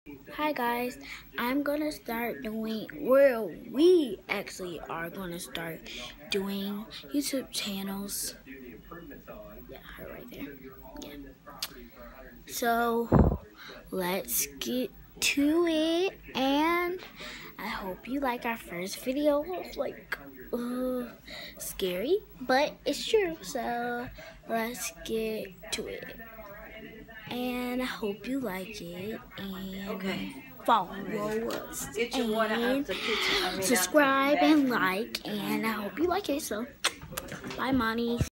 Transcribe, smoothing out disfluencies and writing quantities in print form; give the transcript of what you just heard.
Hi guys, I'm gonna start doing, well, we actually are gonna start doing YouTube channels. Yeah, her right there. Yeah. So let's get to it, and I hope you like our first video. It's like scary, but it's true. So let's get to it. And I hope you like it, and follow us, and subscribe and like, and I hope you like it. So bye, mommy.